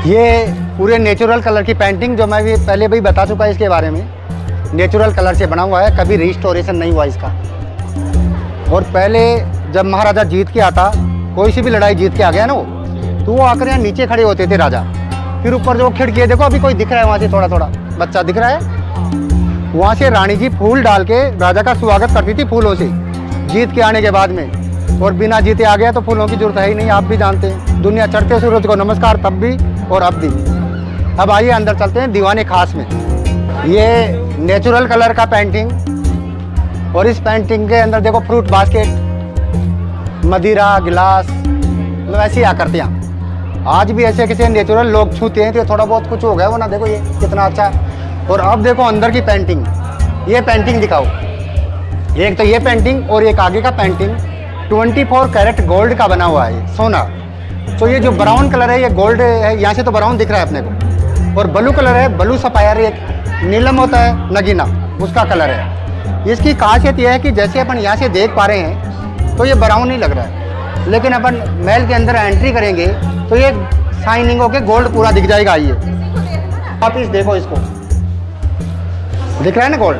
ये पूरे natural colour की पेंटिंग जो मैं भी पहले भी बता चुका है इसके बारे में, नेचुरल कलर से बना हुआ है, कभी रिस्टोरेशन नहीं हुआ इसका। और पहले जब महाराजा जीत के आता, कोई सी भी लड़ाई जीत के आ गया ना वो, तो वो आकर यहाँ नीचे खड़े होते थे राजा। फिर ऊपर जो खिड़की है, देखो अभी कोई दिख रहा है वहाँ से, थोड़ा थोड़ा बच्चा दिख रहा है, वहाँ से रानी जी फूल डाल के राजा का स्वागत करती थी फूलों से, जीत के आने के बाद में। और बिना जीते आ गया तो फूलों की जरूरत है ही नहीं, आप भी जानते हैं। दुनिया चढ़ते सूरज को नमस्कार, तब भी और अब भी। अब आइए अंदर चलते हैं दीवाने खास में। ये नेचुरल कलर का पेंटिंग, और इस पेंटिंग के अंदर देखो फ्रूट बास्केट, मदिरा गिलास, मतलब ऐसी आकृतियाँ आज भी ऐसे किसी नेचुरल लोग छूते हैं तो थोड़ा बहुत कुछ हो गया वो ना। देखो ये कितना अच्छा। और अब देखो अंदर की पेंटिंग, ये पेंटिंग दिखाओ। एक तो ये पेंटिंग और एक आगे का पेंटिंग 24 कैरेट गोल्ड का बना हुआ है, सोना। तो ये जो ब्राउन कलर है ये गोल्ड है, यहाँ से तो ब्राउन दिख रहा है अपने को। और ब्लू कलर है, ब्लू सफायर, एक नीलम होता है नगीना, उसका कलर है। इसकी खासियत यह है कि जैसे अपन यहाँ से देख पा रहे हैं तो ये ब्राउन नहीं लग रहा है, लेकिन अपन महल के अंदर एंट्री करेंगे तो ये शाइनिंग होके गोल्ड पूरा दिख जाएगा। ये आप इस देखो, इसको दिख रहा है ना गोल्ड।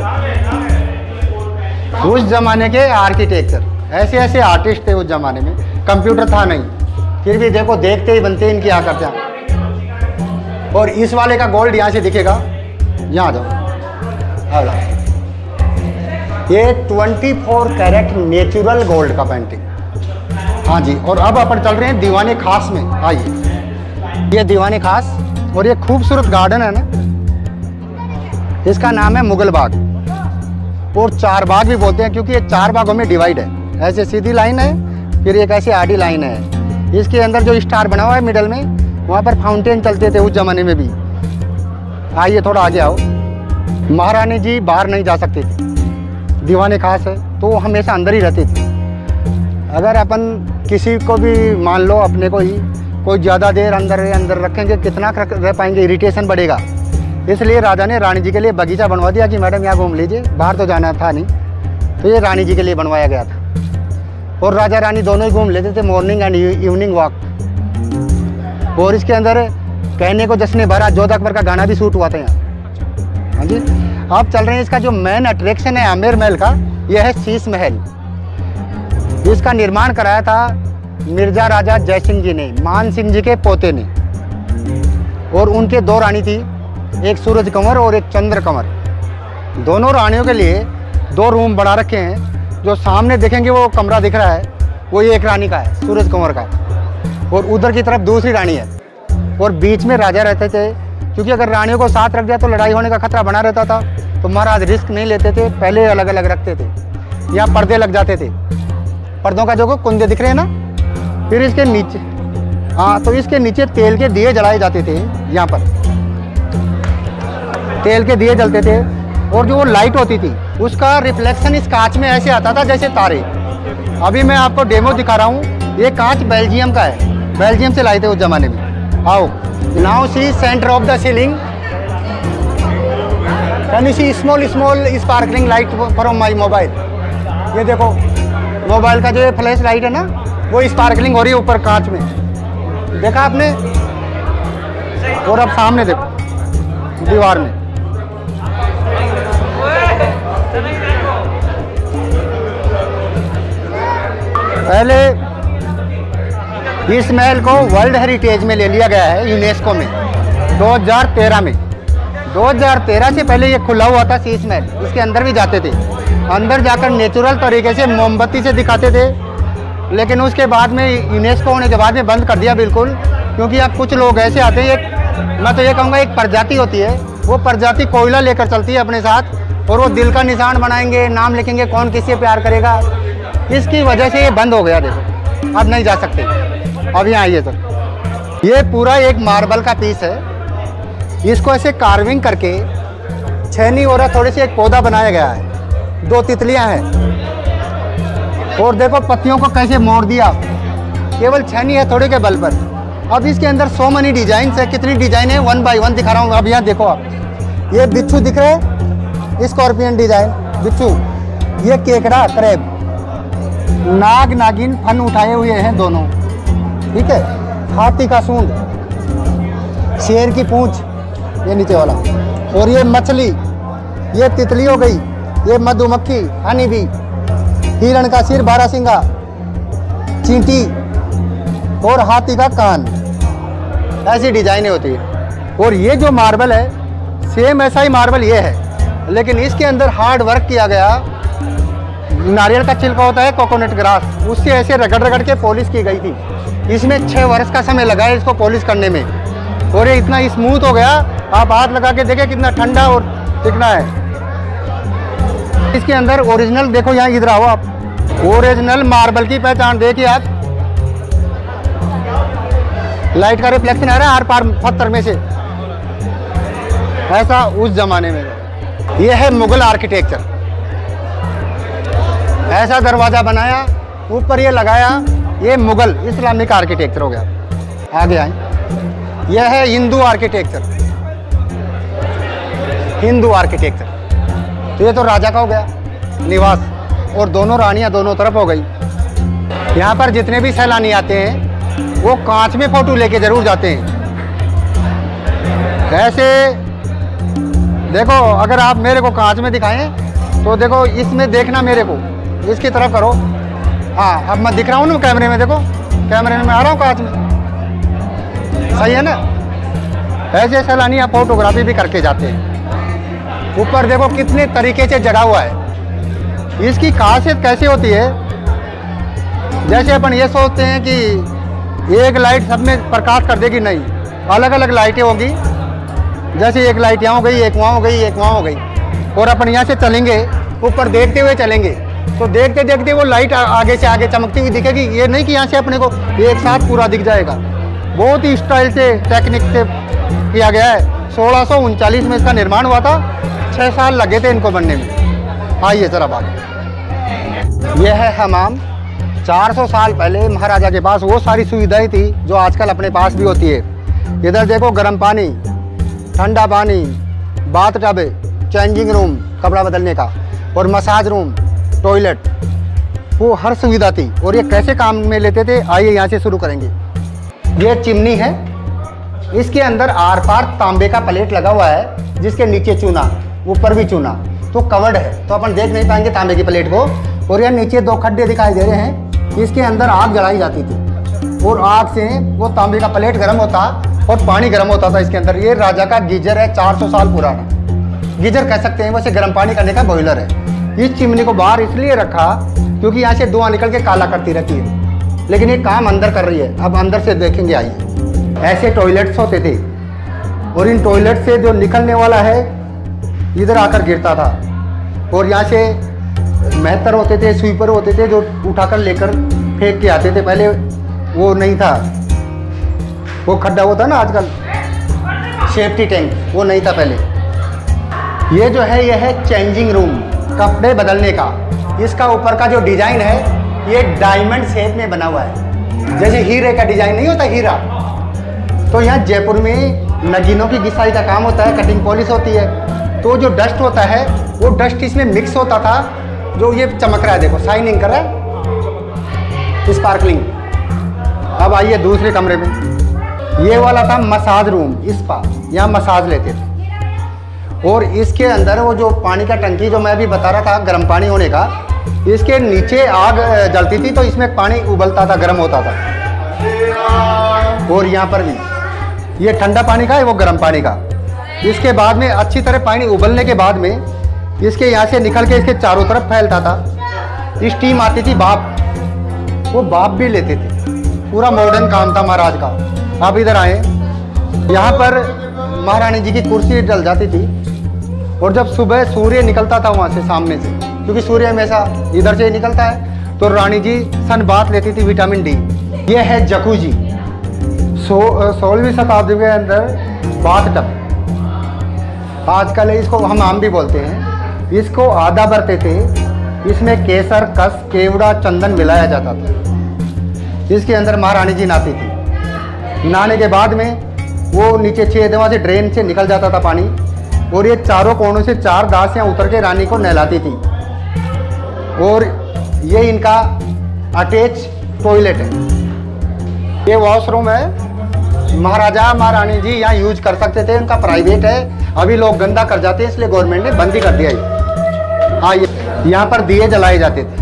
उस जमाने के आर्किटेक्चर, ऐसे ऐसे आर्टिस्ट थे उस जमाने में, कंप्यूटर था नहीं, फिर भी देखो देखते ही बनते इनकी आकृतियाँ। और इस वाले का गोल्ड यहाँ से दिखेगा, यहाँ जाओ, ये 24 कैरेट नेचुरल गोल्ड का पेंटिंग। हाँ जी। और अब अपन चल रहे हैं दीवाने खास में, आइए। ये दीवाने खास, और ये खूबसूरत गार्डन है ना, इसका नाम है मुगल बाग, और चार बाग भी बोलते हैं क्योंकि ये 4 बागों में डिवाइड है। ऐसे सीधी लाइन है, फिर एक ऐसे आड़ी लाइन है। इसके अंदर जो स्टार बना हुआ है मिडल में, वहाँ पर फाउंटेन चलते थे उस जमाने में भी। आइए थोड़ा आगे आओ। महारानी जी बाहर नहीं जा सकती थी, दीवाने खास है तो वो हमेशा अंदर ही रहती थी। अगर अपन किसी को भी मान लो अपने को ही कोई ज़्यादा देर अंदर रखेंगे, कितना रह पाएंगे, इरिटेशन बढ़ेगा। इसलिए राजा ने रानी जी के लिए बगीचा बनवा दिया कि मैडम यहाँ घूम लीजिए, बाहर तो जाना था नहीं, तो ये रानी जी के लिए बनवाया गया था। और राजा रानी दोनों ही घूम लेते थे, मॉर्निंग एंड इवनिंग वॉक। और इसके अंदर कहने को जश्न भरा जोध अकबर का गाना भी शूट हुआ था यहाँ। हाँ जी। अब चल रहे हैं, इसका जो मेन अट्रैक्शन है आमेर महल का, यह है शीश महल। इसका निर्माण कराया था मिर्जा राजा जय सिंह जी ने, मान सिंह जी के पोते ने। और उनके 2 रानी थी, एक सूरज कंवर और एक चंद्र कंवर। दोनों रानियों के लिए 2 रूम बना रखे हैं। जो सामने देखेंगे वो कमरा दिख रहा है, वो ये एक रानी का है, सूरज कंवर का, और उधर की तरफ दूसरी रानी है। और बीच में राजा रहते थे, क्योंकि अगर रानियों को साथ रख दिया तो लड़ाई होने का खतरा बना रहता था, तो महाराज रिस्क नहीं लेते थे, पहले अलग अलग रखते थे। यहाँ पर्दे लग जाते थे, पर्दों का जो कुंदे दिख रहे हैं ना। फिर इसके नीचे, हाँ, तो इसके नीचे तेल के दिए जलाए जाते थे। यहाँ पर तेल के दिए जलते थे, और जो वो लाइट होती थी उसका रिफ्लेक्शन इस कांच में ऐसे आता था जैसे तारे। अभी मैं आपको डेमो दिखा रहा हूँ। ये कांच बेल्जियम का है, बेल्जियम से लाए थे उस जमाने में। आओ now see centre of the ceiling, can you see small sparkling light from my mobile. ये देखो मोबाइल का जो फ्लैश लाइट है ना, वो स्पार्कलिंग हो रही है ऊपर कांच में, देखा आपने। और अब सामने देखो दीवार में, पहले इस महल को वर्ल्ड हेरिटेज में ले लिया गया है यूनेस्को में 2013 में। 2013 से पहले ये खुला हुआ था शीश महल, इसके अंदर भी जाते थे। अंदर जाकर नेचुरल तरीके से मोमबत्ती से दिखाते थे, लेकिन उसके बाद में यूनेस्को होने के बाद में बंद कर दिया बिल्कुल। क्योंकि अब कुछ लोग ऐसे आते हैं, मैं तो ये कहूँगा एक प्रजाति होती है, वो प्रजाति कोयला लेकर चलती है अपने साथ, और वो दिल का निशान बनाएंगे, नाम लिखेंगे कौन किससे प्यार करेगा। इसकी वजह से ये बंद हो गया। देखो अब नहीं जा सकते। अब यहाँ आइए सर, ये पूरा एक मार्बल का पीस है, इसको ऐसे कार्विंग करके छेनी और थोड़ी सी एक पौधा बनाया गया है, 2 तितलियाँ हैं, और देखो पत्तियों को कैसे मोड़ दिया, केवल छेनी है थोड़े के बल पर। अब इसके अंदर सो मनी डिजाइन है, कितनी डिजाइन है 1 बाय 1 दिखा रहा हूँ। अब यहाँ देखो आप, ये बिच्छू दिख रहे हैं, स्कॉर्पियन डिजाइन बिच्छू, ये केकड़ा क्रैब, नाग नागिन फन उठाए हुए हैं दोनों, ठीक है, हाथी का सूंड, शेर की पूंछ, ये नीचे वाला, और ये मछली, ये तितली हो गई, ये मधुमक्खी हनी बी, हिरण का सिर, बारहसिंगा, चींटी और हाथी का कान, ऐसी डिजाइनें होती है। और ये जो मार्बल है सेम ऐसा ही मार्बल ये है, लेकिन इसके अंदर हार्ड वर्क किया गया। नारियल का छिलका होता है, कोकोनट ग्रास, उससे ऐसे रगड़ रगड़ के पॉलिश की गई थी। इसमें 6 वर्ष का समय लगा है इसको पॉलिश करने में, और ये इतना स्मूथ हो गया, आप हाथ लगा के देखें कितना ठंडा और चिकना है। इसके अंदर ओरिजिनल देखो, यहाँ इधर आओ आप, ओरिजिनल मार्बल की पहचान देखिए आप, लाइट का रिफ्लेक्शन आ रहा है आर पार पत्थर में से, ऐसा उस जमाने में। यह है मुगल आर्किटेक्चर, ऐसा दरवाजा बनाया, ऊपर ये लगाया, ये मुगल इस्लामिक आर्किटेक्चर हो गया। आगे आए, यह है हिंदू आर्किटेक्चर, हिंदू आर्किटेक्चर। तो ये तो राजा का हो गया निवास, और दोनों रानियां दोनों तरफ हो गई। यहाँ पर जितने भी सैलानी आते हैं वो कांच में फोटो लेके जरूर जाते हैं। ऐसे देखो, अगर आप मेरे को कांच में दिखाएं तो देखो, इसमें देखना मेरे को, इसकी तरफ करो। हाँ, अब मैं दिख रहा हूँ ना कैमरे में, देखो कैमरे में आ रहा हूँ कांच में, सही है ना। ऐसे सैलानी आप फोटोग्राफी भी करके जाते हैं। ऊपर देखो कितने तरीके से जड़ा हुआ है। इसकी खासियत कैसी होती है, जैसे अपन ये सोचते हैं कि एक लाइट सब में प्रकाश कर देगी, नहीं, अलग अलग लाइटें होगी। जैसे एक लाइट यहाँ हो गई, एक वहाँ हो गई, एक वहाँ हो गई, और अपन यहाँ से चलेंगे, ऊपर देखते हुए चलेंगे तो देखते देखते वो लाइट आगे से आगे चमकती हुई दिखेगी। ये नहीं कि यहाँ से अपने को एक साथ पूरा दिख जाएगा। बहुत ही स्टाइल से, टेक्निक से किया गया है। 1639 में इसका निर्माण हुआ था, 6 साल लगे थे इनको बनने में। आइए जरा बात, यह है हमाम। 400 साल पहले महाराजा के पास वो सारी सुविधाएं थी जो आजकल अपने पास भी होती है। इधर देखो, गर्म पानी, ठंडा पानी, बाथ टब, चेंजिंग रूम कपड़ा बदलने का, और मसाज रूम, टॉयलेट, वो हर सुविधा थी। और ये कैसे काम में लेते थे, आइए यहाँ से शुरू करेंगे। ये चिमनी है, इसके अंदर आर पार तांबे का प्लेट लगा हुआ है, जिसके नीचे चूना, ऊपर भी चूना, तो कवर्ड है, तो अपन देख नहीं पाएंगे तांबे की प्लेट को। और यहाँ नीचे 2 खड्डे दिखाई दे रहे हैं, इसके अंदर आग जलाई जाती थी, और आग से वो तांबे का प्लेट गर्म होता और पानी गर्म होता था इसके अंदर। ये राजा का गीजर है, 400 साल पुराना गीजर कह सकते हैं, वैसे गर्म पानी करने का बॉयलर है। इस चिमनी को बाहर इसलिए रखा क्योंकि यहाँ से धुआं निकल के काला करती रहती है, लेकिन ये काम अंदर कर रही है। अब अंदर से देखेंगे, आइए। ऐसे टॉयलेट्स होते थे, और इन टॉयलेट से जो निकलने वाला है इधर आकर गिरता था, और यहाँ से मेहतर होते थे, स्वीपर होते थे, जो उठाकर लेकर फेंक के आते थे। पहले वो नहीं था, वो खड्डा होता ना आजकल, सेफ्टी टैंक, वो नहीं था पहले। ये जो है, यह है चेंजिंग रूम, कपड़े बदलने का। इसका ऊपर का जो डिजाइन है ये डायमंड शेप में बना हुआ है, जैसे हीरे का डिजाइन नहीं होता, हीरा। तो यहाँ जयपुर में नगीनों की घिसाई का काम होता है, कटिंग पॉलिश होती है, तो जो डस्ट होता है वो डस्ट इसमें मिक्स होता था, जो ये चमक रहा है, देखो शाइनिंग कर रहा है, स्पार्कलिंग। अब आइए दूसरे कमरे में, ये वाला था मसाज रूम, स्पा, यहाँ मसाज लेते थे। और इसके अंदर वो जो पानी का टंकी जो मैं अभी बता रहा था गर्म पानी होने का, इसके नीचे आग जलती थी, तो इसमें पानी उबलता था, गर्म होता था। और यहाँ पर भी ये ठंडा पानी का है, वो गर्म पानी का। इसके बाद में अच्छी तरह पानी उबलने के बाद में इसके यहाँ से निकल के इसके चारों तरफ फैलता था, स्टीम आती थी, भाप, वो भाप भी लेते थे। पूरा मॉडर्न काम था महाराज का। आप इधर आए, यहाँ पर महारानी जी की कुर्सी डल जाती थी, और जब सुबह सूर्य निकलता था वहाँ से सामने से, क्योंकि सूर्य हमेशा इधर से निकलता है, तो रानी जी सन बाथ लेती थी, विटामिन डी। ये है जकूजी, 16वीं शताब्दी के अंदर बाथ टब, आजकल इसको हम आम भी बोलते हैं। इसको आधा भरते थे, इसमें केसर, कस, केवड़ा, चंदन मिलाया जाता था। इसके अंदर महारानी जी नहाती थी। नहाने के बाद में वो नीचे 6 दवा से ड्रेन से निकल जाता था पानी, और ये चारों कोनों से 4 दासियाँ उतर के रानी को नहलाती थी। और ये इनका अटैच टॉयलेट है। ये वॉशरूम है, महाराजा महारानी जी यहाँ यूज कर सकते थे, उनका प्राइवेट है। अभी लोग गंदा कर जाते हैं, इसलिए गवर्नमेंट ने बंदी कर दिया ये। हाँ, ये यहाँ पर दिए जलाए जाते थे।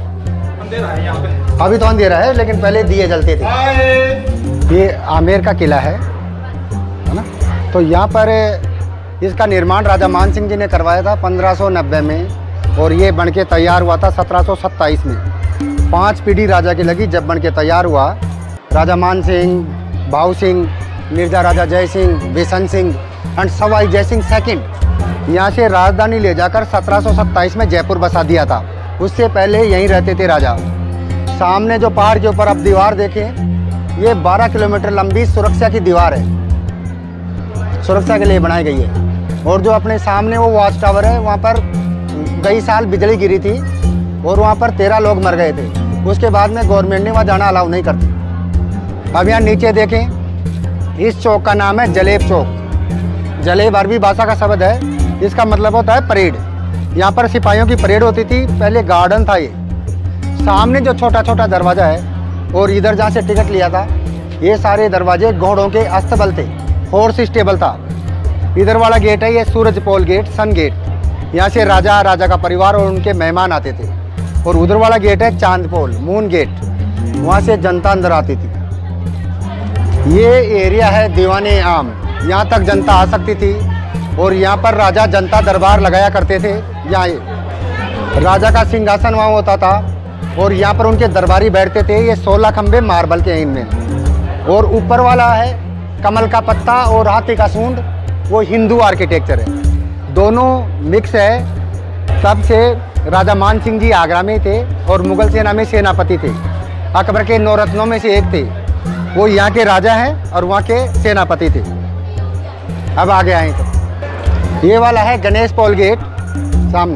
अभी तो अंधेरा है, लेकिन पहले दिए जलते थे। ये आमेर का किला है ना। तो यहाँ पर इसका निर्माण राजा मान सिंह जी ने करवाया था 1590 में, और ये बनके तैयार हुआ था 1727 में। 5 पीढ़ी राजा की लगी जब बनके तैयार हुआ। राजा मान सिंह, भाऊ सिंह, मिर्जा राजा जय सिंह, बिशन सिंह एंड सवाई जय सिंह सेकंड यहाँ से राजधानी ले जाकर 1727 में जयपुर बसा दिया था। उससे पहले यहीं रहते थे राजा। सामने जो पहाड़ के ऊपर अब दीवार देखें, ये 12 किलोमीटर लंबी सुरक्षा की दीवार है, सुरक्षा के लिए बनाई गई है। और जो अपने सामने वो वॉच टावर है, वहाँ पर कई साल बिजली गिरी थी और वहाँ पर 13 लोग मर गए थे। उसके बाद में गवर्नमेंट ने वहाँ जाना अलाउ नहीं करती। अब यहाँ नीचे देखें, इस चौक का नाम है जलेब चौक। जलेब अरबी भाषा का शब्द है, इसका मतलब होता है परेड। यहाँ पर सिपाहियों की परेड होती थी। पहले गार्डन था ये। सामने जो छोटा छोटा दरवाज़ा है और इधर जहाँ से टिकट लिया था, ये सारे दरवाजे घोड़ों के अस्तबल थे, हॉर्स स्टेबल था। इधर वाला गेट है ये सूरज पोल गेट, सन गेट। यहाँ से राजा का परिवार और उनके मेहमान आते थे। और उधर वाला गेट है चांद पोल, मून गेट, वहाँ से जनता अंदर आती थी। ये एरिया है दीवाने आम, यहाँ तक जनता आ सकती थी। और यहाँ पर राजा जनता दरबार लगाया करते थे। यहाँ राजा का सिंहासन वहाँ होता था और यहाँ पर उनके दरबारी बैठते थे। ये 16 खंबे मार्बल के हैं इनमें। और ऊपर वाला है कमल का पत्ता और हाथी का सूंड, वो हिंदू आर्किटेक्चर है। दोनों मिक्स है। तब से राजा मान सिंह जी आगरा में थे और मुगल सेना में सेनापति थे। अकबर के 9 रत्नों में से एक थे। वो यहाँ के राजा हैं और वहाँ के सेनापति थे। अब आगे आए तो ये वाला है गणेश पोल गेट सामने।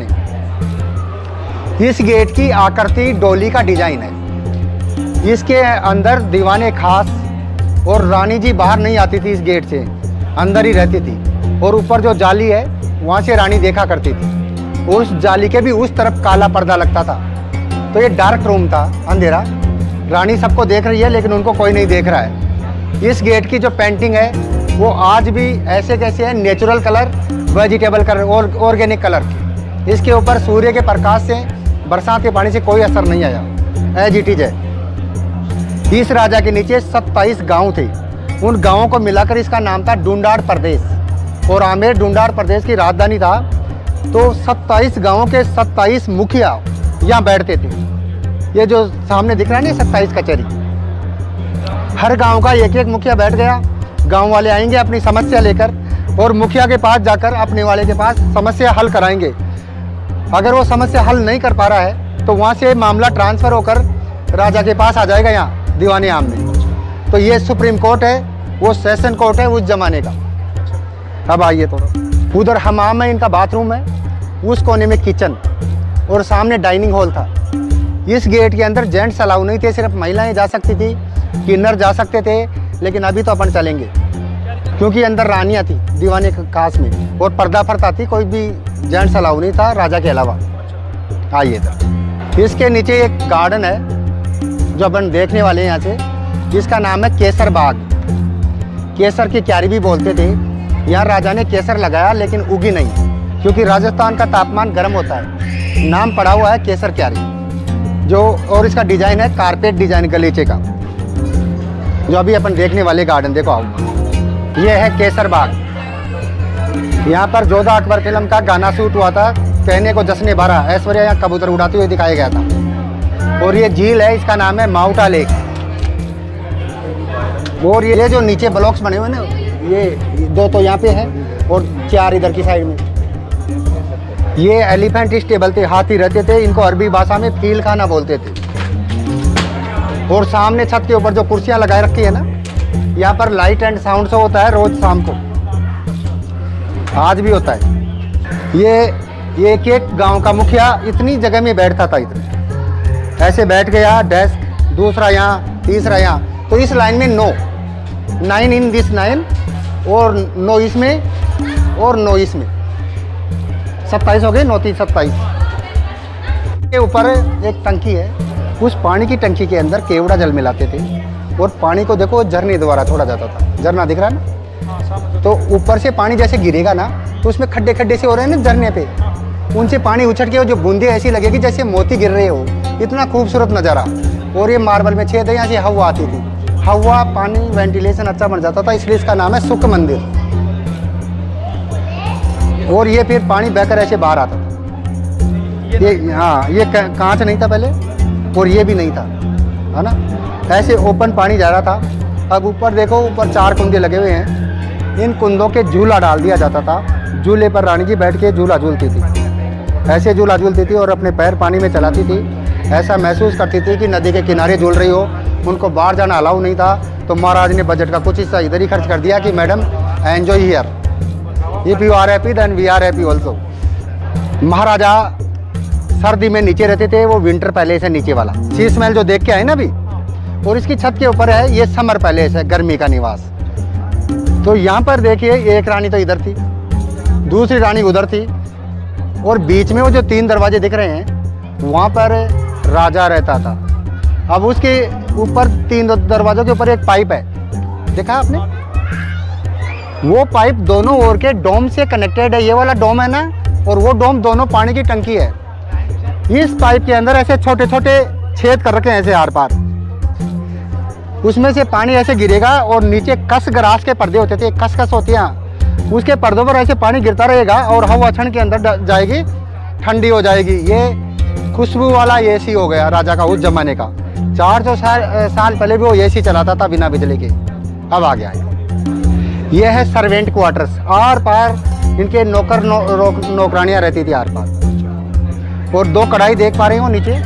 इस गेट की आकृति डोली का डिजाइन है। इसके अंदर दीवाने खास और रानी जी बाहर नहीं आती थी, इस गेट से अंदर ही रहती थी। और ऊपर जो जाली है वहाँ से रानी देखा करती थी। उस जाली के भी उस तरफ काला पर्दा लगता था। तो ये डार्क रूम था, अंधेरा। रानी सबको देख रही है लेकिन उनको कोई नहीं देख रहा है। इस गेट की जो पेंटिंग है वो आज भी ऐसे कैसे है, नेचुरल कलर, वेजिटेबल कलर और ऑर्गेनिक कलर की। इसके ऊपर सूर्य के प्रकाश से, बरसात के पानी से कोई असर नहीं आया, एज इट इज है। इस राजा के नीचे 27 गांव थे। उन गांवों को मिलाकर इसका नाम था डूंडार प्रदेश। और आमेर डूंडार प्रदेश की राजधानी था। तो 27 गांवों के 27 मुखिया यहाँ बैठते थे। ये जो सामने दिख रहा है ना 27 कचहरी, हर गांव का एक एक मुखिया बैठ गया। गांव वाले आएंगे अपनी समस्या लेकर और मुखिया के पास जाकर अपने वाले के पास समस्या हल कराएंगे। अगर वो समस्या हल नहीं कर पा रहा है तो वहाँ से मामला ट्रांसफ़र होकर राजा के पास आ जाएगा, यहाँ दीवाने आम में। तो ये सुप्रीम कोर्ट है, वो सेशन कोर्ट है उस जमाने का। अब आइए थोड़ा उधर हमाम में इनका बाथरूम है, उस कोने में किचन और सामने डाइनिंग हॉल था। इस गेट के अंदर जेंट्स अलाउ नहीं थे, सिर्फ महिलाएं जा सकती थी, किन्नर जा सकते थे। लेकिन अभी तो अपन चलेंगे क्योंकि अंदर रानियाँ थी दीवाने खास में और पर्दा फरता थी, कोई भी जेंट्स अलाउ नहीं था राजा के अलावा। आइए तो इसके नीचे एक गार्डन है जो अपन देखने वाले हैं यहाँ से। इसका नाम है केसर बाग। केसर की क्यारी भी बोलते थे। यहाँ राजा ने केसर लगाया लेकिन उगी नहीं, क्योंकि राजस्थान का तापमान गर्म होता है। नाम पड़ा हुआ है केसर क्यारी जो, और इसका डिजाइन है कारपेट डिजाइन गलीचे का, जो अभी अपन देखने वाले गार्डन। देखो आओ, ये है केसर बाग। यहाँ पर जोधा अकबर फिल्म का गाना शूट हुआ था, कहने को जश्न बारा। ऐश्वर्या यहाँ कबूतर उड़ाते हुए दिखाया गया था। और ये झील है, इसका नाम है माउंटा लेक। और ये जो नीचे ब्लॉक्स बने हुए ना, ये 2 तो यहाँ पे है और 4 इधर की साइड में। ये एलिफेंट स्टेबल थे, हाथी रहते थे। इनको अरबी भाषा में फील खाना बोलते थे। और सामने छत के ऊपर जो कुर्सियाँ लगाए रखी है ना, यहाँ पर लाइट एंड साउंड शो होता है रोज शाम को, आज भी होता है। ये एक एक गांव का मुखिया इतनी जगह में बैठता था, इतने ऐसे बैठ गया, डेस्क दूसरा यहाँ, तीसरा यहाँ। तो इस लाइन में 9 इन दिस 9 और 9 इसमें और 9 इसमें, 27 हो गए, 9 3 27। के ऊपर एक टंकी है, उस पानी की टंकी के अंदर केवड़ा जल मिलाते थे और पानी को देखो झरने द्वारा छोड़ा जाता था। झरना दिख रहा है ना, तो ऊपर से पानी जैसे गिरेगा ना तो उसमें खड्डे खड्डे से हो रहे हैं ना झरने पे, उनसे पानी उछट के जो बूंदे ऐसी लगेगी जैसे मोती गिर रहे हो। इतना खूबसूरत नज़ारा। और ये मार्बल में छेद है, यहाँ से हवा आती थी, हवा पानी वेंटिलेशन अच्छा बन जाता था, इसलिए इसका नाम है सुख मंदिर। और ये फिर पानी बहकर ऐसे बाहर आता था। ये हाँ, ये कांच नहीं था पहले और ये भी नहीं था, है ना, ऐसे ओपन पानी जा रहा था। अब ऊपर देखो, ऊपर 4 कुंदे लगे हुए हैं। इन कुंदों के झूला डाल दिया जाता था। झूले पर रानी जी बैठ के झूला झूलती थी, ऐसे झूला झूलती थी और अपने पैर पानी में चलाती थी। ऐसा महसूस करती थी कि नदी के किनारे झूल रही हो। उनको बाहर जाना अलाउ नहीं था, तो महाराज ने बजट का कुछ हिस्सा इधर ही खर्च कर दिया कि madam enjoy here, if you are happy then we are happy also. Maharaja सर्दी में नीचे रहते थे, वो विंटर पैलेस है नीचे वाला, शीश महल जो देख के आए ना अभी, और इसकी छत के ऊपर है ये समर पैलेस है, गर्मी का निवास। तो यहाँ पर देखिए, एक रानी तो इधर थी, दूसरी रानी उधर थी, और बीच में वो जो 3 दरवाजे दिख रहे हैं वहाँ पर राजा रहता था। अब उसके ऊपर 3 दरवाजों के ऊपर एक पाइप है, देखा आपने, वो पाइप दोनों ओर के डोम से कनेक्टेड है। ये वाला डोम है ना, और वो डोम दोनों पानी की टंकी है। इस पाइप के अंदर ऐसे छोटे छोटे छेद कर रखे हैं ऐसे आर पार, उसमें से पानी ऐसे गिरेगा और नीचे कस ग्रास के पर्दे होते थे, कस होती हैं, उसके पर्दों पर ऐसे पानी गिरता रहेगा और हवा छन के अंदर जाएगी, ठंडी हो जाएगी। ये खुशबू वाला एसी हो गया राजा का उस जमाने का। 400 साल पहले भी वो एसी चलाता था बिना बिजली के, अब आ गया है। ये है सर्वेंट क्वार्टर्स, आर पार इनके नौकर नौकरानियाँ रहती थी आर पार। और 2 कढ़ाई देख पा रहे हो नीचे,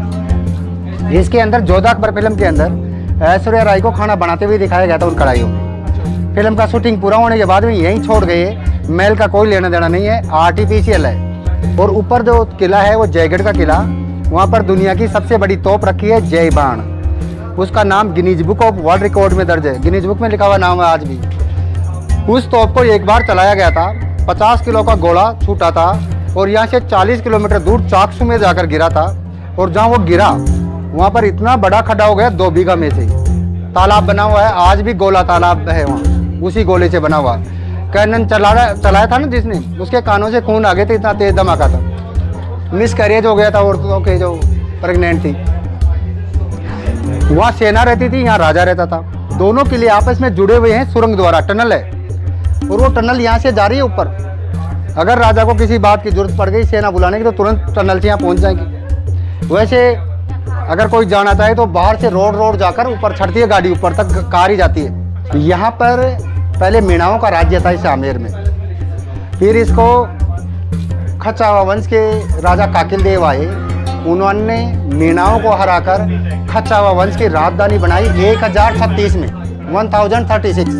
इसके अंदर जोधा अकबर फिल्म के अंदर ऐश्वर्या राय को खाना बनाते हुए दिखाया गया था उन कढ़ाइयों में। फिल्म का शूटिंग पूरा होने के बाद में यहीं छोड़ गए, महल का कोई लेना देना नहीं है, आर्टिफिशियल है। और ऊपर जो किला है वो जयगढ़ का किला, वहाँ पर दुनिया की सबसे बड़ी तोप रखी है जय बाण। उसका नाम Guinness book of world record में दर्ज है, गिनीज बुक में लिखा हुआ नाम है आज भी। उस तोप को एक बार चलाया गया था, 50 किलो का गोला छूटा था और यहाँ से 40 किलोमीटर दूर चाकसू में जाकर गिरा था। और जहाँ वो गिरा वहाँ पर इतना बड़ा खड्डा हो गया 2 बीघा में से, तालाब बना हुआ है, आज भी गोला तालाब है वहाँ, उसी गोले से बना हुआ। कैनन चलाया था ना जिसने, उसके कानों से खून आ गए थे, इतना तेज धमाका था। मिसकैरेज हो गया था औरतों के जो प्रेग्नेंट थी। वहाँ सेना रहती थी, यहाँ राजा रहता था। दोनों किले आपस में जुड़े हुए हैं सुरंग द्वारा, टनल है, और वो टनल यहाँ से जा रही है ऊपर। अगर राजा को किसी बात की जरूरत पड़ गई सेना बुलाने की, तो तुरंत टनल से यहाँ पहुँच जाएंगी। वैसे अगर कोई जाना चाहे तो बाहर से रोड जाकर ऊपर चढ़ती है गाड़ी, ऊपर तक कार ही जाती है। यहाँ पर पहले मीणाओं का राज्य था इस आमेर में, फिर इसको खचावा वंश के राजा काकिल देव आए, उन्होंने मीणाओं को हराकर खचावा वंश की राजधानी बनाई 1036 में, 1036।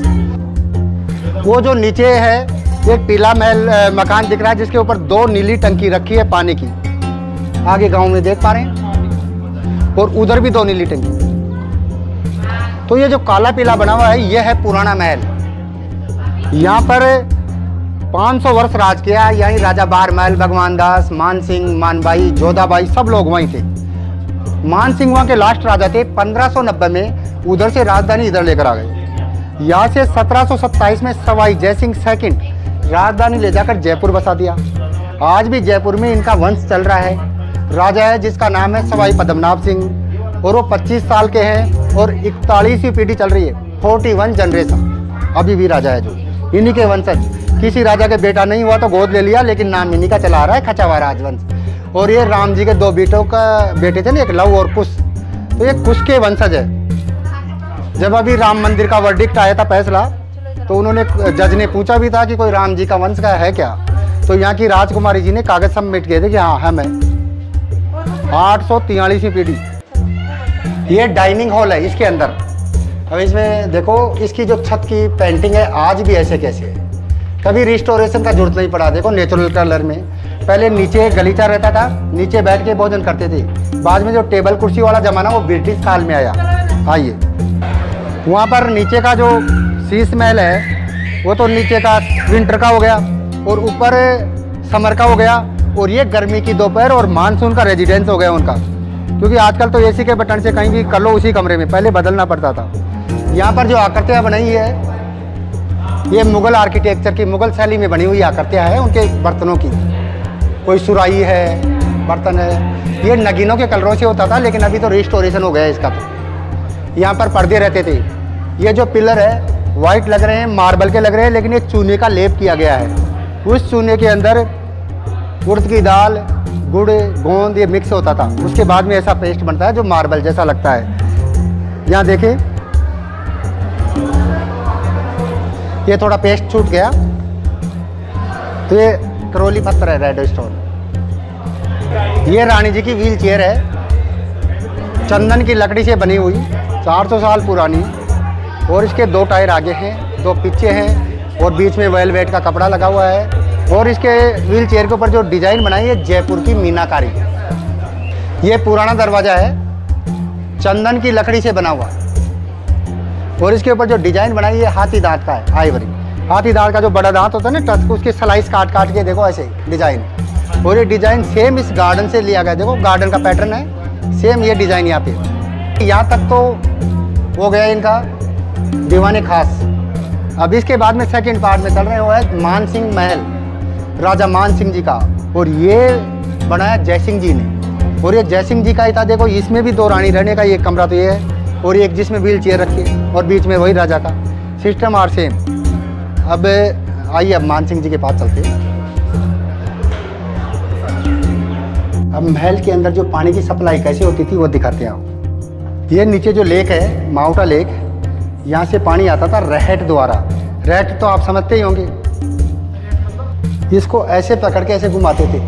वो जो नीचे है एक टीला महल मकान दिख रहा है, जिसके ऊपर 2 नीली टंकी रखी है पानी की, आगे गांव में देख पा रहे हैं, और उधर भी 2 नीली टंकी। तो ये जो काला पीला बना हुआ है ये है पुराना महल। यहाँ पर 500 वर्ष राज किया, यहीं राजा बारमल, भगवान दास, मान सिंह, मानबाई, जोधाबाई सब लोग वहीं थे। मान सिंह वहाँ के लास्ट राजा थे। 1590 में उधर से राजधानी इधर लेकर आ गए। यहाँ से 1727 में सवाई जयसिंह सेकंड राजधानी ले जाकर जयपुर बसा दिया। आज भी जयपुर में इनका वंश चल रहा है। राजा है जिसका नाम है सवाई पद्मनाभ सिंह, और वो 25 साल के हैं और 41वीं पीढ़ी चल रही है, 41 जनरेशन अभी भी राजा है जो इन्हीं के वंशज। किसी राजा के बेटा नहीं हुआ तो गोद ले लिया, लेकिन नाम इन्हीं का चला आ रहा है, खचावा राजवंश। और ये राम जी के 2 बेटों का बेटे थे ना, एक लव और कुश, तो ये कुश के वंशज है। जब अभी राम मंदिर का वर्डिक्ट आया था फैसला, तो उन्होंने जज ने पूछा भी था कि कोई राम जी का वंश का है क्या, तो यहाँ की राजकुमारी जी ने कागज सबमिट किए थे कि हाँ है मैं। 843वीं पीढ़ी। ये डाइनिंग हॉल है इसके अंदर। अब इसमें देखो इसकी जो छत की पेंटिंग है आज भी ऐसे कैसे है, कभी रिस्टोरेशन का जरूरत नहीं पड़ा। देखो नेचुरल कलर में। पहले नीचे गलीचा रहता था, नीचे बैठ के भोजन करते थे। बाद में जो टेबल कुर्सी वाला जमाना वो ब्रिटिश काल में आया। आइए, वहाँ पर नीचे का जो शीश महल है वो तो नीचे का विंटर का हो गया और ऊपर समर का हो गया, और ये गर्मी की दोपहर और मानसून का रेजिडेंस हो गया उनका। क्योंकि आजकल तो एसी के बटन से कहीं भी कर लो उसी कमरे में, पहले बदलना पड़ता था। यहाँ पर जो आकृतियाँ बनाई है ये मुग़ल आर्किटेक्चर की, मुग़ल शैली में बनी हुई आकृतियाँ है उनके बर्तनों की। कोई सुराही है, बर्तन है, ये नगीनों के कलरों से होता था, लेकिन अभी तो रिस्टोरेशन हो गया है इसका। तो यहाँ पर पर्दे रहते थे। ये जो पिलर है वाइट लग रहे हैं, मार्बल के लग रहे हैं, लेकिन ये चूने का लेप किया गया है। उस चूने के अंदर उड़द की दाल, गुड़, गोंद ये मिक्स होता था, उसके बाद में ऐसा पेस्ट बनता है जो मार्बल जैसा लगता है। यहाँ देखें, ये थोड़ा पेस्ट छूट गया, तो ये करोली पत्थर है, रेड स्टोन। ये रानी जी की व्हील चेयर है, चंदन की लकड़ी से बनी हुई, 400 साल पुरानी। और इसके 2 टायर आगे हैं, 2 पीछे हैं, और बीच में वेलवेट का कपड़ा लगा हुआ है। और इसके व्हील चेयर के ऊपर जो डिज़ाइन बनाई है जयपुर की मीनाकारी। ये पुराना दरवाज़ा है, चंदन की लकड़ी से बना हुआ है। और इसके ऊपर जो डिज़ाइन बनाई है हाथी दांत का है, आइवरी। हाथी दांत का जो बड़ा दांत होता है ना टच, उसके स्लाइस काट काट के देखो ऐसे डिज़ाइन। और ये डिज़ाइन सेम इस गार्डन से लिया गया, देखो गार्डन का पैटर्न है, सेम ये डिज़ाइन यहाँ पे। यहाँ तक तो हो गया इनका दीवाने खास। अब इसके बाद में सेकंड पार्ट में चल रहे हो है मान सिंह महल, राजा मान सिंह जी का। और ये बनाया जयसिंह जी ने, और ये जयसिंह जी का ही था। देखो इसमें भी 2 रानी रहने का ये कमरा तो ये है, और एक जिसमें व्हील चेयर रखी है, और बीच में वही राजा का सिस्टम और सेम। अब आइए अब मान सिंह जी के पास चलते हैं। अब महल के अंदर जो पानी की सप्लाई कैसे होती थी वो दिखाते हैं। ये नीचे जो लेक है माउटा लेक, यहाँ से पानी आता था रहट द्वारा। रहट तो आप समझते ही होंगे, इसको ऐसे पकड़ के ऐसे घुमाते थे,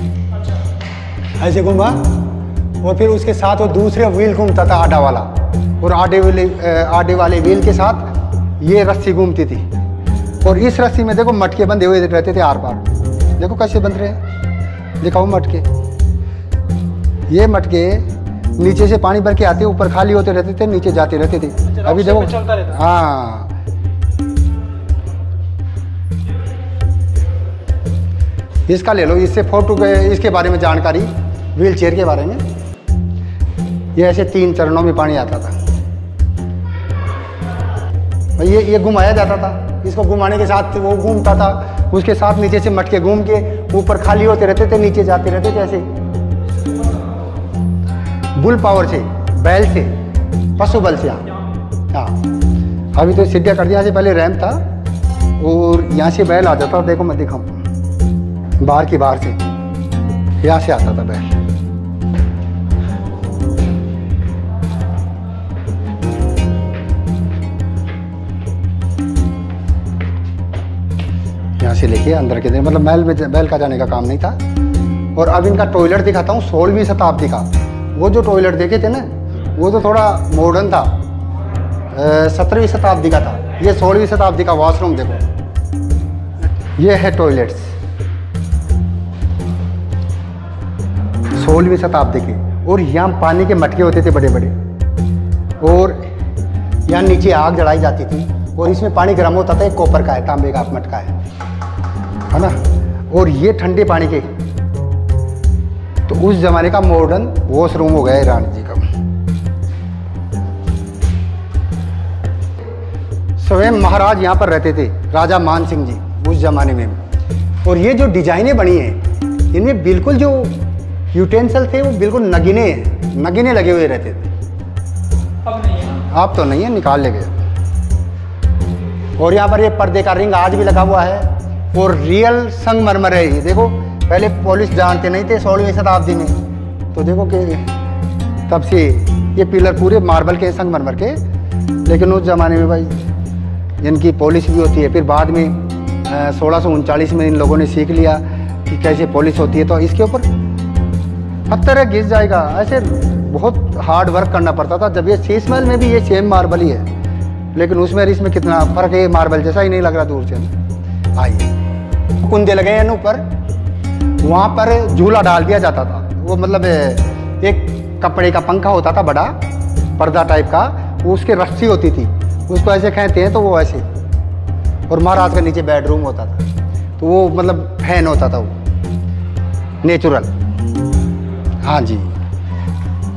ऐसे घुमा, और फिर उसके साथ वो दूसरे व्हील घूमता था आडा वाला, और आडे वाले व्हील के साथ ये रस्सी घूमती थी। और इस रस्सी में देखो मटके बंधे हुए रहते थे आर पार। देखो कैसे बंध रहे हैं, दिखाओ मटके। ये मटके नीचे से पानी भर के आते, ऊपर खाली होते रहते थे, नीचे जाते रहते थे। अभी देखो, हाँ इसका ले लो, इससे फोटो के इसके बारे में जानकारी, व्हील चेयर के बारे में। ये ऐसे 3 चरणों में पानी आता था। ये घुमाया जाता था, इसको घुमाने के साथ वो घूमता था, उसके साथ नीचे से मटके घूम के ऊपर खाली होते रहते थे, नीचे जाते रहते थे ऐसे। बुल पावर से, बैल से, पशु बल से। हाँ अभी तो सीढ़ियाँ कर दिया, से पहले रैंप था, और यहाँ से बैल आ जाता। देखो मैं दिखाऊँ, बाहर की बाहर से यहाँ से आता था बैल। यहाँ से लेके अंदर के दिन, मतलब महल में बैल का जाने का काम नहीं था। और अब इनका टॉयलेट दिखाता हूँ 16वीं शताब्दी का। वो जो टॉयलेट देखे थे ना, वो तो थोड़ा मॉडर्न था, 17वीं शताब्दी का था। ये 16वीं शताब्दी का वॉशरूम देखो, ये है टॉयलेट्स 16वीं शताब्दी के। और यहाँ पानी के मटके होते थे बड़े बड़े, और यहाँ नीचे आग जलाई जाती थी, और इसमें पानी गर्म होता था। एक कॉपर का है, तांबे का मटका है ना। और ये ठंडे पानी के, तो उस जमाने का मॉडर्न वॉशरूम हो गया है रानी जी का। स्वयं महाराज यहाँ पर रहते थे, राजा मान सिंह जी उस जमाने में। और ये जो डिजाइनें बनी हैं, इनमें बिल्कुल जो यूटेंसिल थे वो बिल्कुल नगीने लगे हुए रहते थे। अब नहीं है, आप तो नहीं है, निकाल ले गए। और यहाँ पर ये पर्दे का रिंग आज भी लगा हुआ है, और रियल संगमरमर है ये। देखो पहले पुलिस जानते नहीं थे 16वीं शताब्दी में, तो देखो कि तब से ये पिलर पूरे मार्बल के, संगमरमर के। लेकिन उस ज़माने में भाई इनकी पॉलिश भी होती है। फिर बाद में 1639 में इन लोगों ने सीख लिया कि कैसे पॉलिश होती है। तो इसके ऊपर पत्थर है, घिस जाएगा, ऐसे बहुत हार्ड वर्क करना पड़ता था। जब ये शीश महल में भी ये सेम मार्बल ही है, लेकिन उसमें इसमें कितना फ़र्क है, मार्बल जैसा ही नहीं लग रहा दूर से। आइए, कुंदे लगे हैं ऊपर, वहाँ पर झूला डाल दिया जाता था। वो मतलब एक कपड़े का पंखा होता था बड़ा, पर्दा टाइप का, वो उसके रस्सी होती थी, उसको ऐसे खींचते हैं तो वो ऐसे। और महाराज का नीचे बेडरूम होता था, तो वो मतलब फैन होता था वो नेचुरल। हाँ जी,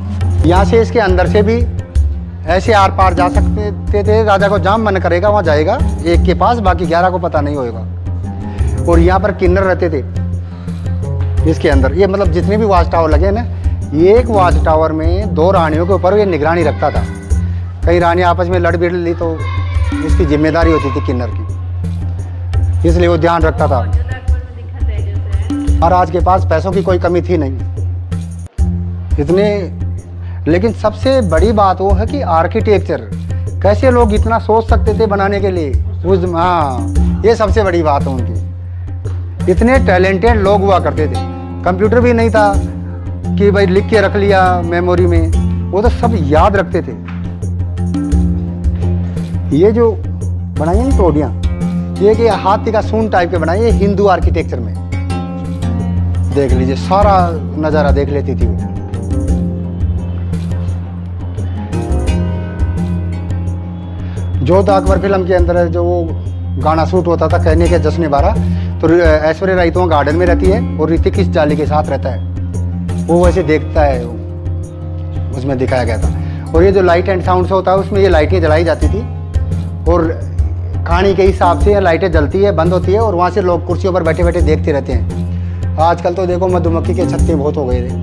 यहाँ से इसके अंदर से भी ऐसे आर पार जा सकते थे। राजा को जहाँ मन करेगा वहाँ जाएगा, एक के पास, बाकी 11 को पता नहीं होएगा। और यहाँ पर किन्नर रहते थे इसके अंदर। ये मतलब जितने भी वॉच टावर लगे ना, एक वॉच टावर में 2 रानियों के ऊपर ये निगरानी रखता था। कई रानी आपस में लड़ भिड़ ली तो इसकी जिम्मेदारी होती थी किन्नर की, इसलिए वो ध्यान रखता था। महाराज के पास पैसों की कोई कमी थी नहीं इतने। लेकिन सबसे बड़ी बात वो है कि आर्किटेक्चर कैसे लोग इतना सोच सकते थे बनाने के लिए उस, हाँ, ये सबसे बड़ी बात है उनकी। इतने टैलेंटेड लोग हुआ करते थे। कंप्यूटर भी नहीं था कि भाई लिख के रख लिया मेमोरी में, वो तो सब याद रखते थे। ये जो बनाई है टोडियाँ, ये कि हाथी का सूंड टाइप के बनाए, ये हिंदू आर्किटेक्चर में। देख लीजिए, सारा नज़ारा देख लेती थी वो। जोध अकबर फिल्म के अंदर जो वो गाना शूट होता था, कहने के जश्न 12, तो ऐश्वर्या राय तो गार्डन में रहती है और ऋतिक इस जाली के साथ रहता है, वो वैसे देखता है, उसमें दिखाया गया था। और ये जो लाइट एंड साउंड से होता है, उसमें ये लाइटें जलाई जाती थी और कहानी के हिसाब से लाइटें जलती है, बंद होती है, और वहाँ से लोग कुर्सियों पर बैठे बैठे देखते रहते हैं। आजकल तो देखो मधुमक्खी के छत्ते बहुत हो गए थे।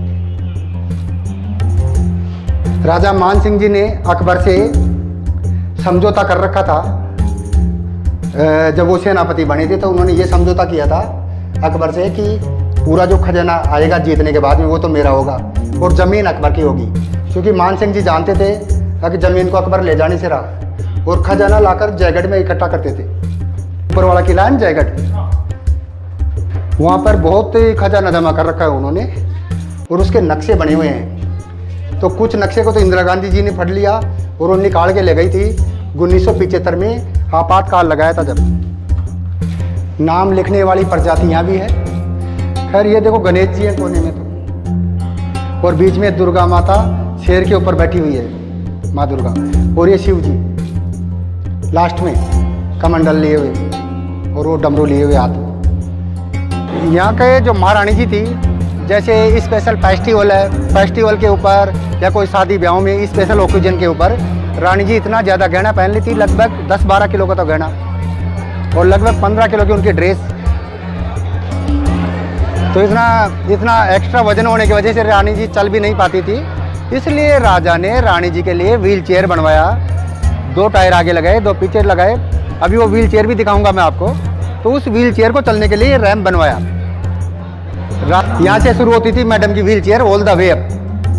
राजा मान सिंह जी ने अकबर से समझौता कर रखा था। जब वो सेनापति बने थे तो उन्होंने ये समझौता किया था अकबर से कि पूरा जो खजाना आएगा जीतने के बाद में वो तो मेरा होगा और ज़मीन अकबर की होगी, क्योंकि मान सिंह जी जानते थे कि ज़मीन को अकबर ले जाने से रहा, और खजाना लाकर जयगढ़ में इकट्ठा करते थे। ऊपर वाला किला है जयगढ़, वहाँ पर बहुत खजाना जमा कर रखा है उन्होंने, और उसके नक्शे बने हुए हैं। तो कुछ नक्शे को तो इंदिरा गांधी जी ने पढ़ लिया और वो निकाल के ले गई थी 1975 में, आपातकाल लगाया था जब। नाम लिखने वाली प्रजातियाँ भी है। खैर ये देखो गणेश जी हैं कोने में तो, और बीच में दुर्गा माता शेर के ऊपर बैठी हुई है, माँ दुर्गा, और ये शिव जी लास्ट में कमंडल लिए हुए और वो डमरू लिए हुए हाथ। यहाँ के जो महारानी जी थी, जैसे स्पेशल फेस्टिवल है, फेस्टिवल के ऊपर या कोई शादी ब्याह में स्पेशल ओकेजन के ऊपर रानी जी इतना ज़्यादा गहना पहन ली थी, लगभग 10-12 किलो का तो गहना, और लगभग 15 किलो की उनकी ड्रेस। तो इतना एक्स्ट्रा वजन होने की वजह से रानी जी चल भी नहीं पाती थी, इसलिए राजा ने रानी जी के लिए व्हील चेयर बनवाया। 2 टायर आगे लगाए, 2 पीछे लगाए। अभी वो व्हील चेयर भी दिखाऊंगा मैं आपको। तो उस व्हील चेयर को चलने के लिए रैंप बनवाया। यहाँ से शुरू होती थी मैडम की wheelchair all the way up,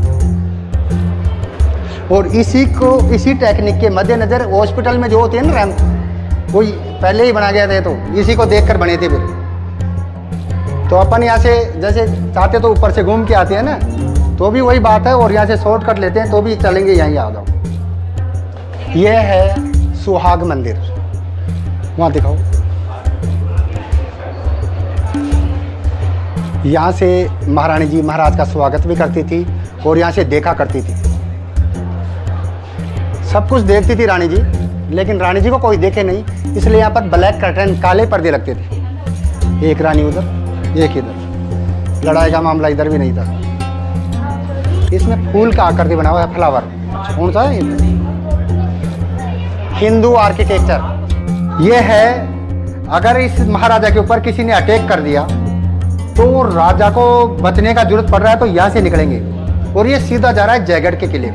और इसी टेक्निक के मद्देनजर हॉस्पिटल में जो होते हैं ना रैंप, वो पहले ही बना गया था, तो इसी को देखकर बने थे फिर। तो अपन यहाँ से जैसे चाहते तो ऊपर से घूम के आते हैं ना, तो भी वही बात है, और यहाँ से शॉर्टकट लेते हैं तो भी चलेंगे। यहीं आ जाओ, ये है सुहाग मंदिर, वहाँ दिखाओ। यहाँ से महारानी जी महाराज का स्वागत भी करती थी और यहाँ से देखा करती थी, सब कुछ देखती थी रानी जी, लेकिन रानी जी को कोई देखे नहीं, इसलिए यहाँ पर ब्लैक कर्टन, काले पर्दे लगते थे। एक रानी उधर, एक इधर, लड़ाई का मामला इधर भी नहीं था। इसमें फूल का आकृति बना हुआ है, फ्लावर। कौन सा है? हिंदू आर्किटेक्चर। ये है, अगर इस महाराजा के ऊपर किसी ने अटैक कर दिया तो राजा को बचने का जरूरत पड़ रहा है तो यहाँ से निकलेंगे, और ये सीधा जा रहा है जयगढ़ के किले।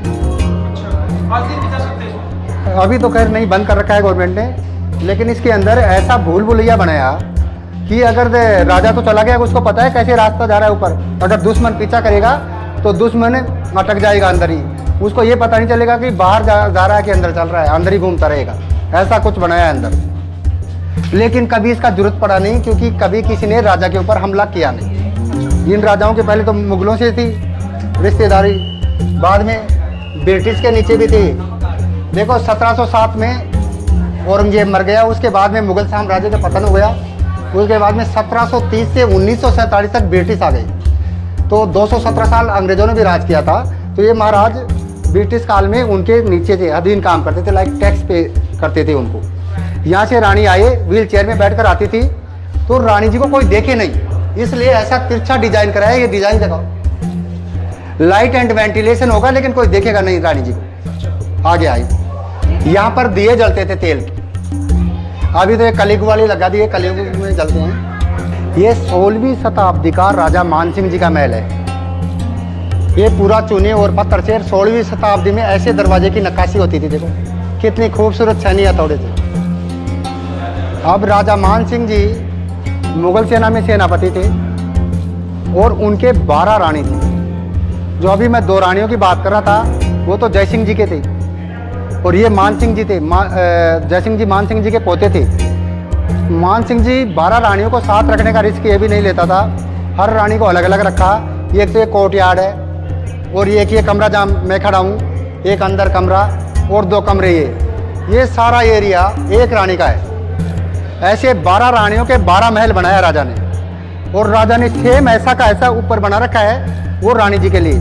अभी तो खैर नहीं, बंद कर रखा है गवर्नमेंट ने, लेकिन इसके अंदर ऐसा भूल भुलैया बनाया कि अगर राजा तो चला गया, उसको पता है कैसे रास्ता जा रहा है ऊपर। अगर दुश्मन पीछा करेगा तो दुश्मन अटक जाएगा अंदर ही, उसको ये पता नहीं चलेगा कि बाहर जा रहा है कि अंदर चल रहा है, अंदर ही घूमता रहेगा। ऐसा कुछ बनाया है अंदर, लेकिन कभी इसका जरूरत पड़ा नहीं, क्योंकि कभी किसी ने राजा के ऊपर हमला किया नहीं। इन राजाओं के पहले तो मुगलों से थी रिश्तेदारी, बाद में ब्रिटिश के नीचे भी थी। देखो 1707 में औरंगजेब मर गया, उसके बाद में मुगल साम्राज्य का पतन हो गया। उसके बाद में 1730 से 1947 तक ब्रिटिश आ गई, तो 217 साल अंग्रेजों ने भी राज किया था। तो ये महाराज ब्रिटिश काल में उनके नीचे थे, अधीन काम करते थे, लाइक टैक्स पे करते थे उनको। यहाँ से रानी आए, व्हील चेयर में बैठकर आती थी, तो रानी जी को कोई देखे नहीं, इसलिए ऐसा तिरछा डिजाइन कराया। ये डिजाइन दिखाओ, लाइट एंड वेंटिलेशन होगा लेकिन कोई देखेगा नहीं रानी जी को। आगे आई, यहाँ पर दिए जलते थे तेल के, अभी तो ये कलयुग वाली लगा दिए, कलयुग में जलते हैं। ये 16वीं शताब्दी का राजा मानसिंह जी का महल है। ये पूरा चूने और पत्थर से 16वीं शताब्दी में ऐसे दरवाजे की नक्काशी होती थी। देखो कितनी खूबसूरत सैनी हथौड़े थे। अब राजा मानसिंह जी मुगल सेना में सेनापति थे और उनके 12 रानी थी। जो अभी मैं 2 रानियों की बात कर रहा था वो तो जयसिंह जी के थे और ये मानसिंह जी थे। जयसिंह जी मानसिंह जी के पोते थे। मानसिंह जी 12 रानियों को साथ रखने का रिस्क ये भी नहीं लेता था, हर रानी को अलग अलग रखा। एक तो ये कोर्टयार्ड है और एक ये कमरा जहाँ मैं खड़ा हूँ, एक अंदर कमरा और 2 कमरे। ये सारा एरिया एक रानी का है। ऐसे 12 रानियों के 12 महल बनाया राजा ने, और राजा ने सेम ऐसा का ऐसा ऊपर बना रखा है वो रानी जी के लिए।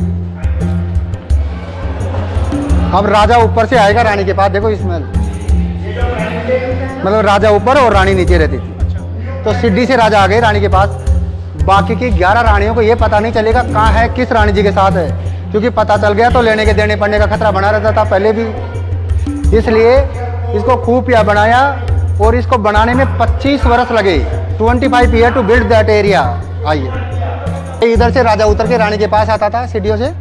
अब राजा ऊपर से आएगा रानी के पास, देखो इसमें मतलब राजा ऊपर और रानी नीचे रहती थी। तो सीढ़ी से राजा आ गए रानी के पास। बाकी की 11 रानियों को ये पता नहीं चलेगा कहाँ है, किस रानी जी के साथ है, क्योंकि पता चल गया तो लेने के देने पड़ने का खतरा बना रहता था पहले भी। इसलिए इसको खुफिया बनाया और इसको बनाने में 25 वर्ष लगे, 25 year to build that area. आइए, इधर से राजा उतर के रानी के पास आता था सीढ़ियों से।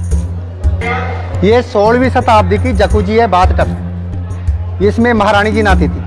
ये 16वीं शताब्दी की जकूजी है, बाथटब। इसमें महारानी जी नहाती थी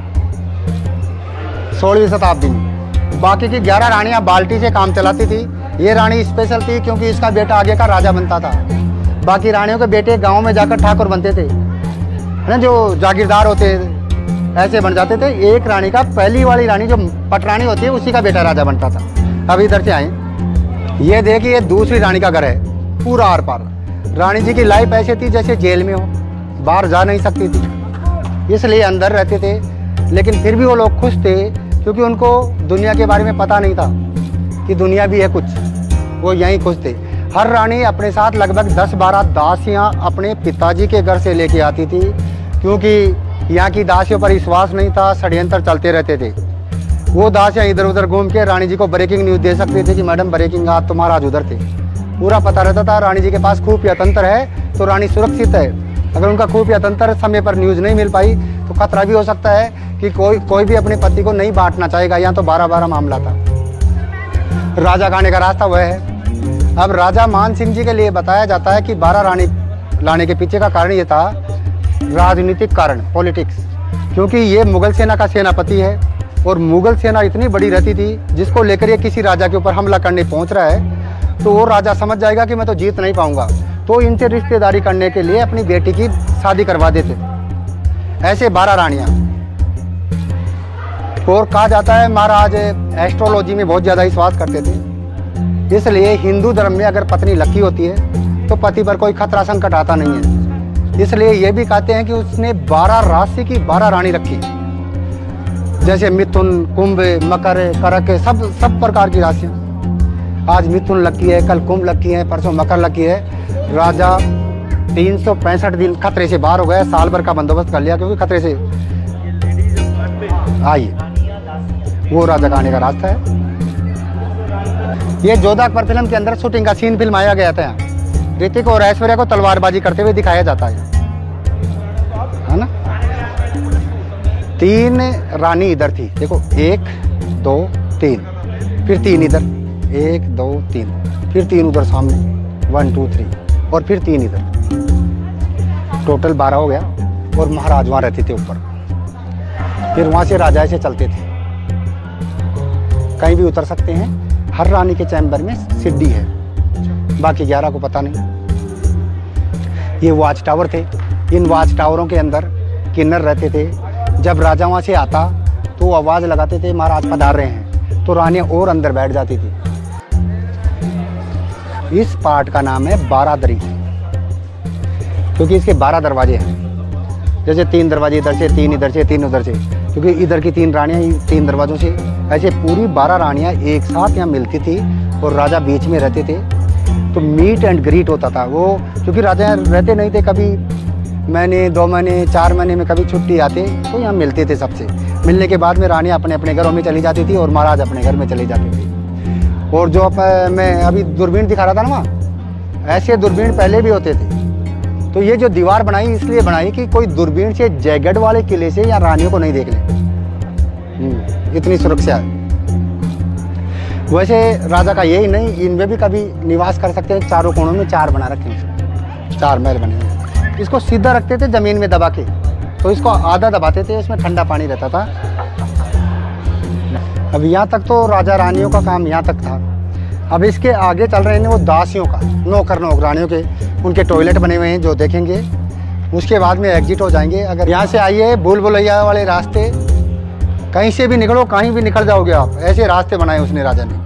16वीं शताब्दी में। बाकी की 11 रानियां बाल्टी से काम चलाती थी। ये रानी स्पेशल थी क्योंकि इसका बेटा आगे का राजा बनता था। बाकी रानियों के बेटे गांव में जाकर ठाकुर बनते थे, है ना, जो जागीरदार होते ऐसे बन जाते थे। एक रानी का, पहली वाली रानी जो पटरानी होती है, उसी का बेटा राजा बनता था। अब इधर से आए, ये देखिए ये दूसरी रानी का घर है, पूरा आर पार। रानी जी की लाइफ ऐसे थी जैसे जेल में हो, बाहर जा नहीं सकती थी, इसलिए अंदर रहते थे। लेकिन फिर भी वो लोग खुश थे क्योंकि उनको दुनिया के बारे में पता नहीं था कि दुनिया भी है कुछ। वो यहीं खुश थे। हर रानी अपने साथ लगभग 10-12 दासियाँ अपने पिताजी के घर से लेके आती थी, क्योंकि यहाँ की दासियों पर विश्वास नहीं था, षड्यंत्र चलते रहते थे। वो दासियाँ इधर उधर घूम के रानी जी को ब्रेकिंग न्यूज़ दे सकते थे कि मैडम ब्रेकिंग, आज तुम्हारा आज उधर थे। पूरा पता रहता था। रानी जी के पास खुफिया तंत्र है तो रानी सुरक्षित है। अगर उनका खुफिया तंत्र समय पर न्यूज़ नहीं मिल पाई तो खतरा भी हो सकता है कि कोई भी अपने पति को नहीं बांटना चाहेगा। यहाँ तो 12-12 मामला था। राजा खाने का रास्ता वह है। अब राजा मानसिंह जी के लिए बताया जाता है कि 12 रानी लाने के पीछे का कारण ये था, राजनीतिक कारण, पॉलिटिक्स। क्योंकि ये मुगल सेना का सेनापति है और मुगल सेना इतनी बड़ी रहती थी, जिसको लेकर ये किसी राजा के ऊपर हमला करने पहुंच रहा है तो वो राजा समझ जाएगा कि मैं तो जीत नहीं पाऊंगा, तो इनसे रिश्तेदारी करने के लिए अपनी बेटी की शादी करवा देते। ऐसे 12 रानियां। और कहा जाता है महाराज एस्ट्रोलॉजी में बहुत ज़्यादा विश्वास करते थे, इसलिए हिंदू धर्म में अगर पत्नी लकी होती है तो पति पर कोई खतरा संकट आता नहीं है। इसलिए ये भी कहते हैं कि उसने 12 राशि की 12 रानी रखी, जैसे मिथुन, कुंभ, मकर, करक, सब प्रकार की राशियाँ। आज मिथुन लकी है, कल कुंभ लकी है, परसों मकर लकी है। राजा 365 दिन खतरे से बाहर हो गया, साल भर का बंदोबस्त कर लिया क्योंकि खतरे से। आइए, वो राजा का आने का रास्ता है। ये जोधा अकबर फिल्म के अंदर शूटिंग का सीन फिल्माया गया था। ऋतिक और ऐश्वर्या को तलवारबाजी करते हुए दिखाया जाता है ना। 3 रानी इधर थी, देखो 1 2 3, फिर 3 इधर, 1 2 3, फिर 3 उधर सामने, 1 2 3, और फिर 3 इधर, टोटल 12 हो गया। और महाराज वहाँ रहते थे ऊपर। फिर वहाँ से राजा ऐसे चलते थे, कहीं भी उतर सकते हैं। हर रानी के चैम्बर में सीढ़ी है, बाकी 11 को पता नहीं। ये वॉच टावर थे। इन वॉच टावरों के अंदर किन्नर रहते थे। जब राजा वहाँ से आता तो आवाज़ लगाते थे महाराज पधार रहे हैं, तो रानियाँ और अंदर बैठ जाती थी। इस पार्ट का नाम है 12 दरी, क्योंकि इसके 12 दरवाजे हैं। जैसे 3 दरवाजे इधर से, 3 इधर से, 3 उधर से, क्योंकि इधर की 3 रानियाँ 3 दरवाजों से, ऐसे पूरी 12 रानियाँ एक साथ यहाँ मिलती थी और राजा बीच में रहते थे। तो मीट एंड ग्रीट होता था वो, क्योंकि राजा रहते नहीं थे। कभी महीने, 2 महीने, 4 महीने में कभी छुट्टी आते तो यहाँ मिलते थे सबसे। मिलने के बाद में रानियाँ अपने अपने घरों में चली जाती थी और महाराज अपने घर में चले जाते थे। और जो मैं अभी दूरबीन दिखा रहा था ना, वहाँ ऐसे दूरबीन पहले भी होते थे। तो ये जो दीवार बनाई इसलिए बनाई कि कोई दूरबीन से जयगढ़ वाले किले से या रानियों को नहीं देख ले, इतनी सुरक्षा है। वैसे राजा का यही नहीं, इनमें भी कभी निवास कर सकते हैं। चारों कोनों में 4 बना रखे हैं, 4 महल बने हुए। इसको सीधा रखते थे ज़मीन में दबा के, तो इसको आधा दबाते थे, उसमें ठंडा पानी रहता था। अब यहाँ तक तो राजा रानियों का काम यहाँ तक था। अब इसके आगे चल रहे हैं वो दासियों का, नौकर नौकरानियों के, उनके टॉयलेट बने हुए हैं जो देखेंगे। उसके बाद में एग्जिट हो जाएंगे। अगर यहाँ से आइए भूल भुलैया वाले रास्ते, कहीं से भी निकलो कहीं भी निकल जाओगे आप, ऐसे रास्ते बनाए उसने राजा ने।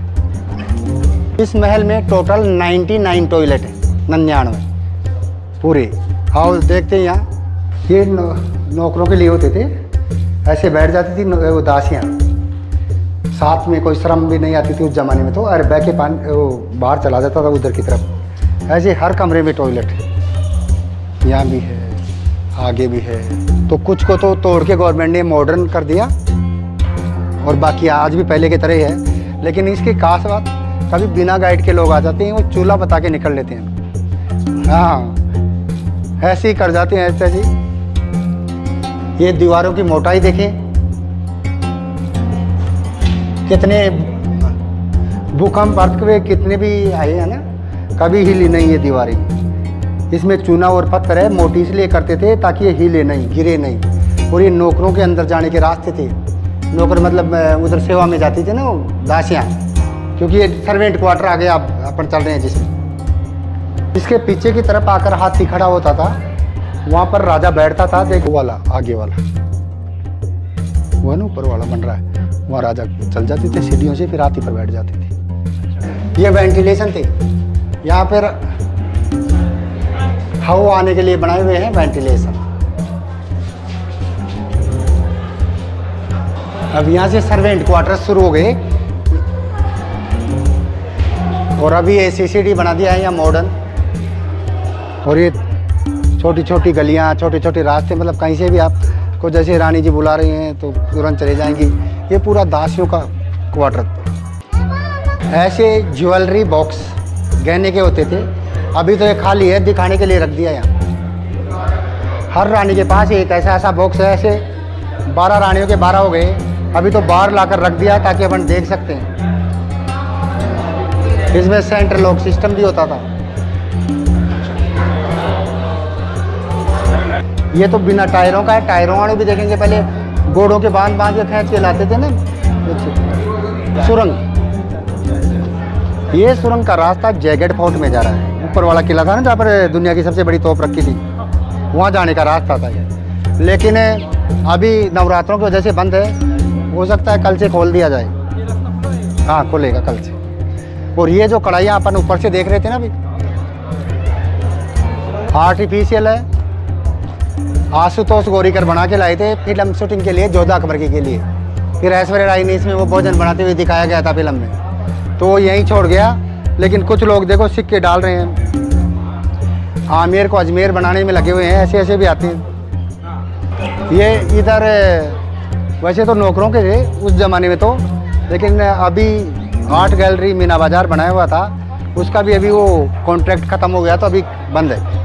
इस महल में टोटल 99 टॉयलेट है, 99 पूरे। आओ देखते हैं यहाँ। ये नौकरों के लिए होते थे, ऐसे बैठ जाती थी वो दासियाँ, साथ में कोई शर्म भी नहीं आती थी उस ज़माने में। तो अरे बह के पानी वो बाहर चला जाता था उधर की तरफ। ऐसे हर कमरे में टॉयलेट है, यहाँ भी है, आगे भी है। तो कुछ को तो तोड़ के गवर्नमेंट ने मॉडर्न कर दिया और बाकी आज भी पहले की तरह है। लेकिन इसकी खास बात, कभी बिना गाइड के लोग आ जाते हैं, वो चूल्हा बता के निकल लेते हैं। हाँ, ऐसे ही कर जाते हैं ऐसे जी। ये दीवारों की मोटाई देखें, कितने भूकंप अर्थक्वेक कितने भी आए हैं ना, कभी हिली नहीं ये दीवारें। इसमें चूना और पत्थर है, मोटी इसलिए करते थे ताकि ये हिले नहीं, गिरे नहीं। और ये नौकरों के अंदर जाने के रास्ते थे। नौकर मतलब उधर सेवा में जाती थी ना वो दासियाँ, क्योंकि ये सर्वेंट क्वार्टर आगे आप अपन चल रहे हैं जिसमें। इसके पीछे की तरफ आकर हाथी खड़ा होता था, वहाँ पर राजा बैठता था। देखो वाला आगे वाला वो ना ऊपर वाला बन रहा है, वहाँ राजा चल जाते थे सीढ़ियों से, फिर हाथी पर बैठ जाते थे। ये वेंटिलेशन थे, यहाँ पर हवा आने के लिए बनाए हुए हैं वेंटिलेशन। अब यहाँ से सर्वेंट क्वार्टर शुरू हो गए और अभी ये सीसीडी बना दिया है यहाँ मॉडर्न। और ये छोटी छोटी गलियाँ, छोटे छोटे रास्ते, मतलब कहीं से भी आपको जैसे रानी जी बुला रही हैं तो तुरंत चले जाएंगी। ये पूरा दासियों का क्वार्टर। ऐसे ज्वेलरी बॉक्स गहने के होते थे, अभी तो ये खाली है, दिखाने के लिए रख दिया यहाँ। हर रानी के पास एक ऐसा बॉक्स है। ऐसे 12 रानियों के 12 हो गए, अभी तो बाहर लाकर रख दिया ताकि अपन देख सकते हैं। इसमें सेंट्रल लॉक सिस्टम भी होता था। ये तो बिना टायरों का है, टायरों वाले भी देखेंगे। पहले घोड़ों के बांध के खींच के लाते थे ना सुरंग। ये सुरंग का रास्ता जयगढ़ फोर्ट में जा रहा है। ऊपर वाला किला था ना जहाँ पर दुनिया की सबसे बड़ी तोप रखी थी, वहाँ जाने का रास्ता था ये। लेकिन अभी नवरात्रों की वजह से बंद है, हो सकता है कल से खोल दिया जाए। हाँ, खुलेगा कल से। और ये जो कढ़ाइयाँ अपन ऊपर से देख रहे थे ना अभी, आर्टिफिशियल है। आशुतोष गोरीकर बना के लाए थे फिल्म शूटिंग के लिए, जोधा अकबर के लिए। फिर ऐश्वर्या राय ने इसमें वो भोजन बनाते हुए दिखाया गया था फिल्म में, तो वो यहीं छोड़ गया। लेकिन कुछ लोग देखो सिक्के डाल रहे हैं, आमेर को अजमेर बनाने में लगे हुए हैं। ऐसे ऐसे भी आते हैं। ये इधर वैसे तो नौकरों के थे उस ज़माने में तो, लेकिन अभी आर्ट गैलरी मीना बाज़ार बनाया हुआ था, उसका भी अभी वो कॉन्ट्रैक्ट ख़त्म हो गया तो अभी बंद है।